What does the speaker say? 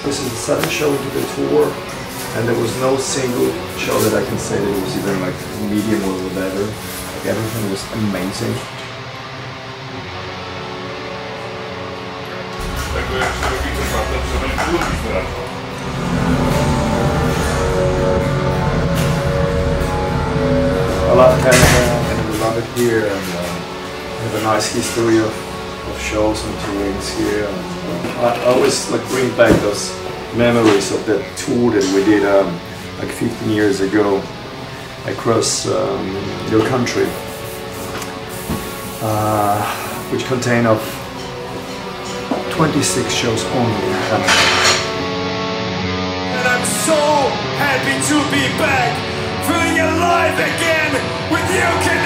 This is the seventh show into the tour, and there was no single show that I can say that it was even like medium or better. Like everything was amazing. I love Canada and we love it here, and we have a nice history of shows and tourings here. And, I always like bring back those memories of that tour that we did like 15 years ago across your country, which contain of 26 shows only in Canada. And I'm so happy to be back, feeling alive again with you.